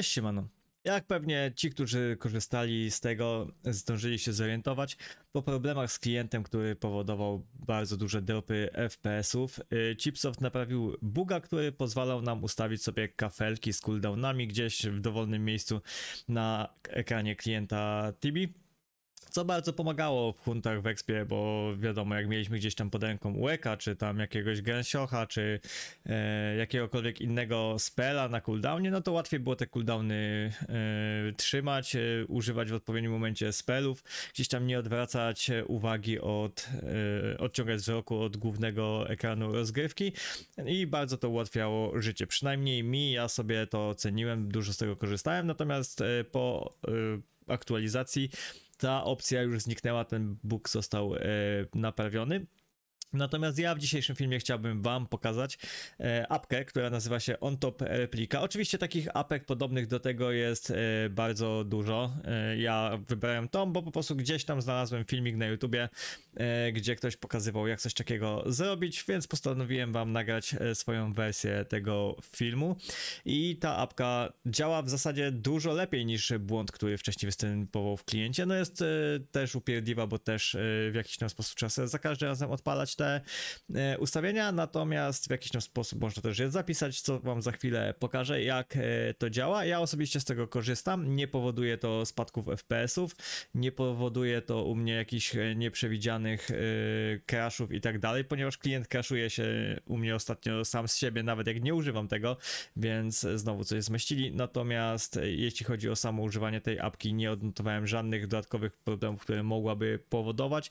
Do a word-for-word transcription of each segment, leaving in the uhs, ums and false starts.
Cześć, siemano. Jak pewnie ci, którzy korzystali z tego, zdążyli się zorientować, po problemach z klientem, który powodował bardzo duże dropy F P S-ów, Chipsoft naprawił buga, który pozwalał nam ustawić sobie kafelki z cooldownami gdzieś w dowolnym miejscu na ekranie klienta T B. Co bardzo pomagało w huntach w Expie, bo wiadomo, jak mieliśmy gdzieś tam pod ręką Ueka, czy tam jakiegoś Gensiocha, czy e, jakiegokolwiek innego spela na cooldownie, no to łatwiej było te cooldowny e, trzymać, e, używać w odpowiednim momencie spelów, gdzieś tam nie odwracać uwagi od, e, odciągać wzroku od głównego ekranu rozgrywki i bardzo to ułatwiało życie. Przynajmniej mi, ja sobie to ceniłem, dużo z tego korzystałem, natomiast e, po e, aktualizacji ta opcja już zniknęła, ten bug został e, naprawiony. Natomiast ja w dzisiejszym filmie chciałbym wam pokazać e, apkę, która nazywa się OnTop Replika. Oczywiście takich apek podobnych do tego jest e, bardzo dużo. E, ja wybrałem tą, bo po prostu gdzieś tam znalazłem filmik na YouTubie, e, gdzie ktoś pokazywał, jak coś takiego zrobić, więc postanowiłem wam nagrać e, swoją wersję tego filmu. I ta apka działa w zasadzie dużo lepiej niż błąd, który wcześniej występował w kliencie. No jest e, też upierdliwa, bo też e, w jakiś tam sposób trzeba sobie za każdym razem odpalać te e, ustawienia, natomiast w jakiś tam sposób można też je zapisać, co wam za chwilę pokażę, jak e, to działa. Ja osobiście z tego korzystam, nie powoduje to spadków F P S-ów, nie powoduje to u mnie jakichś e, nieprzewidzianych e, crashów i tak dalej, ponieważ klient crashuje się u mnie ostatnio sam z siebie, nawet jak nie używam tego, więc znowu coś zmyślili. Natomiast e, jeśli chodzi o samo używanie tej apki, nie odnotowałem żadnych dodatkowych problemów, które mogłaby powodować.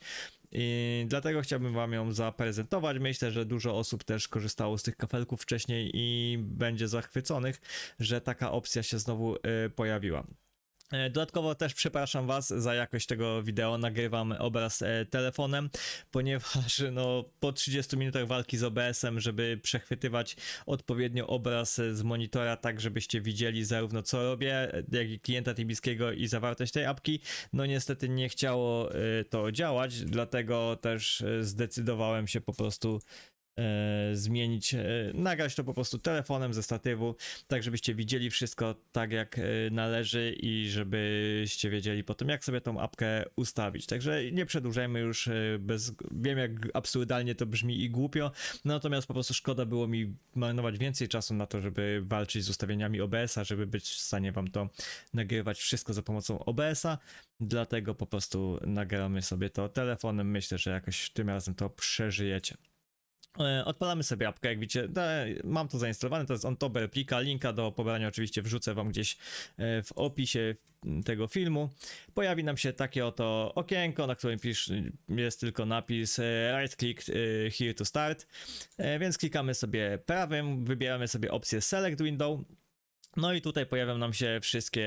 I dlatego chciałbym wam ją zaprezentować. Myślę, że dużo osób też korzystało z tych kafelków wcześniej i będzie zachwyconych, że taka opcja się znowu y, pojawiła. Dodatkowo też przepraszam was za jakość tego wideo, nagrywam obraz e, telefonem, ponieważ no, po trzydziestu minutach walki z O B S-em, żeby przechwytywać odpowiednio obraz z monitora, tak żebyście widzieli zarówno co robię, jak i klienta tibijskiego i zawartość tej apki, no niestety nie chciało e, to działać, dlatego też e, zdecydowałem się po prostu E, zmienić, e, nagrać to po prostu telefonem ze statywu, tak żebyście widzieli wszystko tak jak e, należy i żebyście wiedzieli potem, jak sobie tą apkę ustawić. Także nie przedłużajmy już, e, bez, wiem jak absurdalnie to brzmi i głupio, natomiast po prostu szkoda było mi marnować więcej czasu na to, żeby walczyć z ustawieniami O B S-a, żeby być w stanie wam to nagrywać wszystko za pomocą O B S-a, dlatego po prostu nagramy sobie to telefonem. Myślę, że jakoś tym razem to przeżyjecie. Odpalamy sobie apkę, jak widzicie, mam to zainstalowane, to jest OnTop Replika, linka do pobrania oczywiście wrzucę wam gdzieś w opisie tego filmu. Pojawi nam się takie oto okienko, na którym pisz, jest tylko napis right click here to start, więc klikamy sobie prawym, wybieramy sobie opcję select window. No i tutaj pojawią nam się wszystkie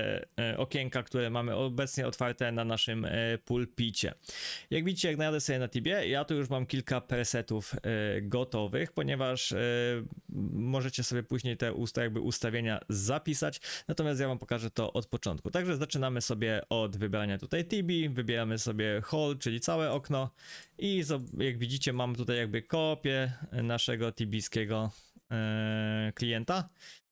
e, okienka, które mamy obecnie otwarte na naszym e, pulpicie. Jak widzicie, jak najadę sobie na Tibie, ja tu już mam kilka presetów e, gotowych, ponieważ e, możecie sobie później te usta, jakby ustawienia zapisać, natomiast ja wam pokażę to od początku. Także zaczynamy sobie od wybrania tutaj T B, wybieramy sobie whole, czyli całe okno i jak widzicie, mam tutaj jakby kopię naszego tibijskiego e, klienta.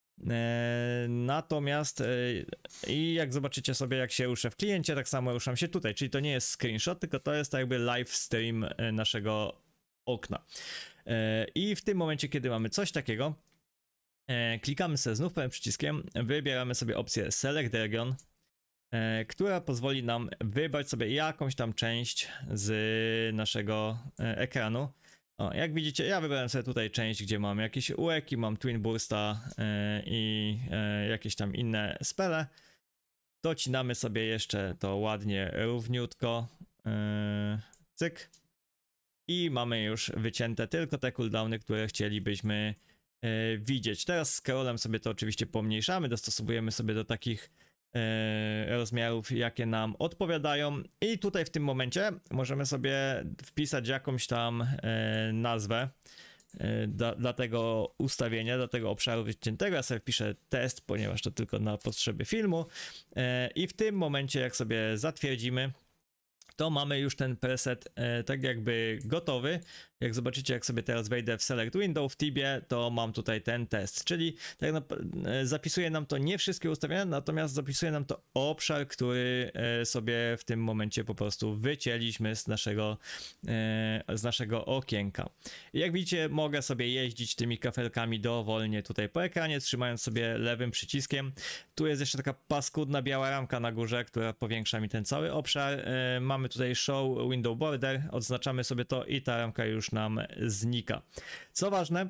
E, natomiast e, i jak zobaczycie sobie, jak się ruszę w kliencie, tak samo ruszam się tutaj, czyli to nie jest screenshot, tylko to jest tak jakby live stream e, naszego okna. E, I w tym momencie, kiedy mamy coś takiego, e, klikamy sobie znów prawym przyciskiem, wybieramy sobie opcję Select Region, e, która pozwoli nam wybrać sobie jakąś tam część z naszego e, ekranu. O, jak widzicie, ja wybrałem sobie tutaj część, gdzie mam jakieś ueki, mam Twin Bursta yy, i yy, jakieś tam inne spele. Docinamy sobie jeszcze to ładnie, równiutko, yy, cyk. I mamy już wycięte tylko te cooldowny, które chcielibyśmy yy, widzieć. Teraz scrollem sobie to oczywiście pomniejszamy, dostosowujemy sobie do takich E, rozmiarów, jakie nam odpowiadają i tutaj w tym momencie możemy sobie wpisać jakąś tam e, nazwę e, dla, dla tego ustawienia, dla tego obszaru wyciętego. Ja sobie wpiszę test, ponieważ to tylko na potrzeby filmu e, i w tym momencie, jak sobie zatwierdzimy, to mamy już ten preset e, tak jakby gotowy. jak zobaczycie, jak sobie teraz wejdę w Select Window w Tibie, to mam tutaj ten test, czyli tak naprawdę zapisuje nam to nie wszystkie ustawienia, natomiast zapisuje nam to obszar, który sobie w tym momencie po prostu wycięliśmy z naszego, z naszego okienka. I jak widzicie, mogę sobie jeździć tymi kafelkami dowolnie tutaj po ekranie, trzymając sobie lewym przyciskiem. Tu jest jeszcze taka paskudna biała ramka na górze, która powiększa mi ten cały obszar. Mamy tutaj Show Window Border, odznaczamy sobie to i ta ramka już nam znika. Co ważne,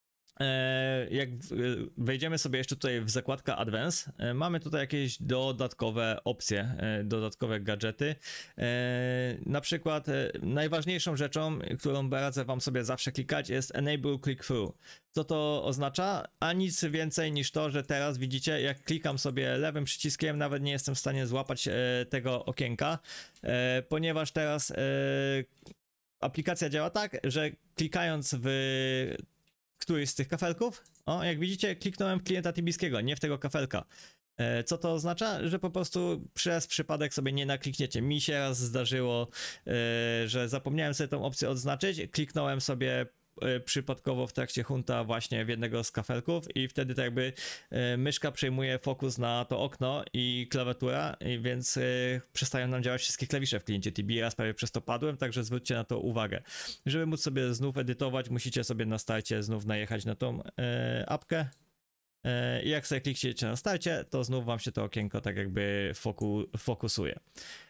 jak wejdziemy sobie jeszcze tutaj w zakładkę Advanced, mamy tutaj jakieś dodatkowe opcje, dodatkowe gadżety. Na przykład najważniejszą rzeczą, którą radzę wam sobie zawsze klikać, jest Enable Click-Through. Co to oznacza? A nic więcej niż to, że teraz widzicie, jak klikam sobie lewym przyciskiem, nawet nie jestem w stanie złapać tego okienka, ponieważ teraz aplikacja działa tak, że klikając w któryś z tych kafelków, o, jak widzicie, kliknąłem w klienta tibijskiego, nie w tego kafelka. E, co to oznacza? Że po prostu przez przypadek sobie nie naklikniecie. Mi się raz zdarzyło, e, że zapomniałem sobie tą opcję odznaczyć, kliknąłem sobie e, przypadkowo w trakcie hunta właśnie w jednego z kafelków i wtedy tak jakby e, myszka przejmuje fokus na to okno i klawiatura, i więc e, przestają nam działać wszystkie klawisze w kliencie T B. Raz prawie przez to padłem, także zwróćcie na to uwagę. Żeby móc sobie znów edytować, musicie sobie na starcie znów najechać na tą e, apkę. I jak sobie klikniecie na starcie, to znów wam się to okienko tak jakby foku, fokusuje.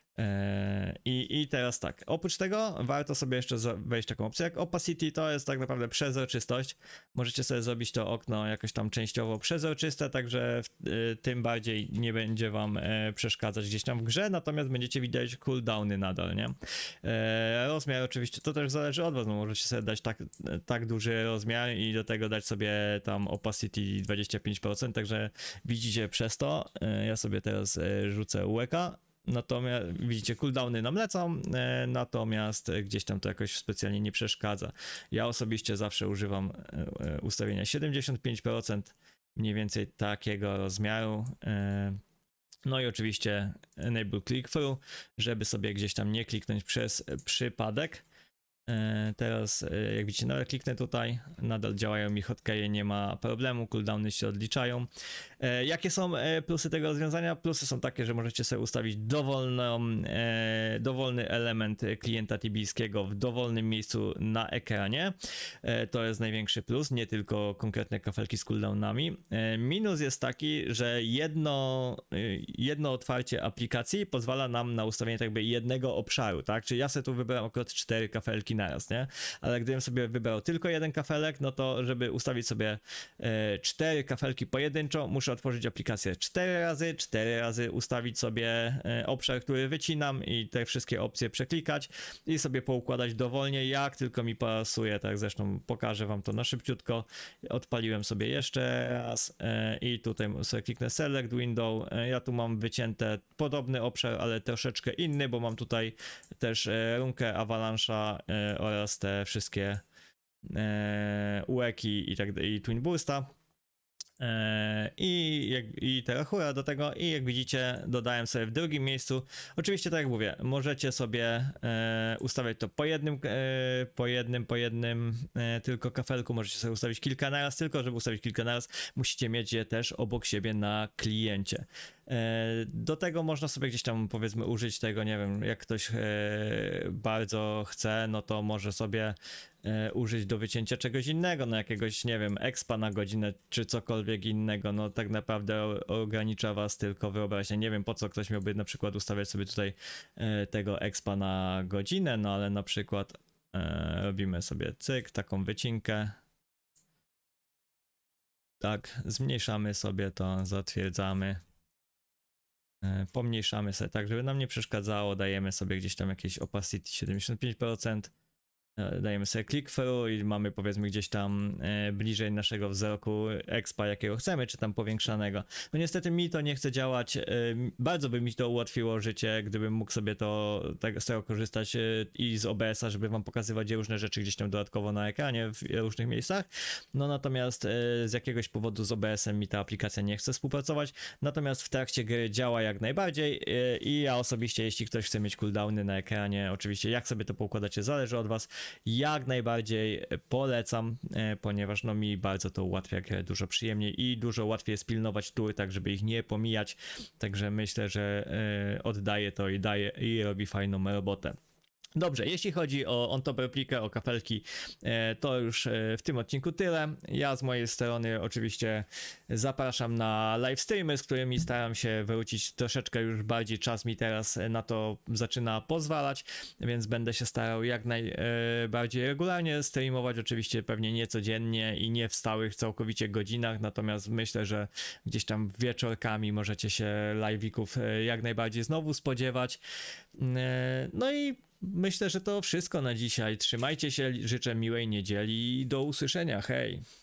I, I teraz tak, oprócz tego warto sobie jeszcze wejść taką opcję jak Opacity, to jest tak naprawdę przezroczystość. Możecie sobie zrobić to okno jakoś tam częściowo przezroczyste, także tym bardziej nie będzie wam przeszkadzać gdzieś tam w grze, natomiast będziecie widać cooldowny nadal, nie? Rozmiar oczywiście, to też zależy od was, no możecie sobie dać tak, tak duży rozmiar i do tego dać sobie tam Opacity dwadzieścia pięć procent, także widzicie przez to. Ja sobie teraz rzucę U E K. Natomiast widzicie, cooldowny nam lecą, e, natomiast gdzieś tam to jakoś specjalnie nie przeszkadza. Ja osobiście zawsze używam e, ustawienia siedemdziesiąt pięć procent, mniej więcej takiego rozmiaru. E, no i oczywiście Enable Click-Through, żeby sobie gdzieś tam nie kliknąć przez przypadek. E, teraz e, jak widzicie, nawet kliknę tutaj, nadal działają mi hotkeje, nie ma problemu, cooldowny się odliczają. E, jakie są e, plusy tego rozwiązania? Plusy są takie, że możecie sobie ustawić dowolną, e, dowolny element klienta tibijskiego w dowolnym miejscu na ekranie. E, to jest największy plus, nie tylko konkretne kafelki z cooldownami. E, minus jest taki, że jedno, jedno otwarcie aplikacji pozwala nam na ustawienie tak jakby jednego obszaru, tak? Czyli ja sobie tu wybrałem akurat cztery kafelki naraz, nie? Ale gdybym sobie wybrał tylko jeden kafelek, no to żeby ustawić sobie e, cztery kafelki pojedynczo, muszę otworzyć aplikację cztery razy, cztery razy ustawić sobie e, obszar, który wycinam i te wszystkie opcje przeklikać i sobie poukładać dowolnie, jak tylko mi pasuje, tak zresztą pokażę wam to na szybciutko. Odpaliłem sobie jeszcze raz e, i tutaj sobie kliknę Select Window, e, ja tu mam wycięte podobny obszar, ale troszeczkę inny, bo mam tutaj też e, runkę Avalanche'a e, oraz te wszystkie e, U E Ki i tak i Twin Bursta. I, jak, i Terrahura do tego i jak widzicie dodałem sobie w drugim miejscu. Oczywiście tak jak mówię, możecie sobie e, ustawiać to po jednym, e, po jednym, po jednym e, tylko kafelku, możecie sobie ustawić kilka naraz, tylko żeby ustawić kilka naraz musicie mieć je też obok siebie na kliencie. E, do tego można sobie gdzieś tam powiedzmy użyć tego, nie wiem, jak ktoś e, bardzo chce, no to może sobie E, użyć do wycięcia czegoś innego, no jakiegoś, nie wiem, expa na godzinę, czy cokolwiek innego, no tak naprawdę o, ogranicza was tylko wyobraźnia. Nie wiem, po co ktoś miałby na przykład ustawiać sobie tutaj e, tego expa na godzinę, no ale na przykład e, robimy sobie cyk, taką wycinkę. Tak, zmniejszamy sobie to, zatwierdzamy. E, pomniejszamy sobie tak, żeby nam nie przeszkadzało, dajemy sobie gdzieś tam jakieś opacity siedemdziesiąt pięć procent. Dajemy sobie click-through i mamy powiedzmy gdzieś tam e, bliżej naszego wzroku expa jakiego chcemy, czy tam powiększanego. No niestety mi to nie chce działać, e, bardzo by mi to ułatwiło życie, gdybym mógł sobie to tak z tego korzystać e, i z O B S a, żeby wam pokazywać różne rzeczy gdzieś tam dodatkowo na ekranie w różnych miejscach. No natomiast e, z jakiegoś powodu z O B S em mi ta aplikacja nie chce współpracować, natomiast w trakcie gry działa jak najbardziej e, i ja osobiście, jeśli ktoś chce mieć cooldowny na ekranie, oczywiście jak sobie to poukładacie zależy od was, jak najbardziej polecam, e, ponieważ no mi bardzo to ułatwia grę dużo przyjemniej i dużo łatwiej jest pilnować tury, tak żeby ich nie pomijać, także myślę, że e, oddaje to i daje i robi fajną robotę. Dobrze, jeśli chodzi o On Top Replikę, o kafelki, e, to już e, w tym odcinku tyle. Ja z mojej strony oczywiście zapraszam na live streamy, z którymi staram się wrócić troszeczkę już bardziej, czas mi teraz na to zaczyna pozwalać, więc będę się starał jak najbardziej regularnie streamować, oczywiście pewnie nie codziennie i nie w stałych całkowicie godzinach, natomiast myślę, że gdzieś tam wieczorkami możecie się live'ików jak najbardziej znowu spodziewać. E, no i myślę, że to wszystko na dzisiaj. Trzymajcie się, życzę miłej niedzieli i do usłyszenia. Hej!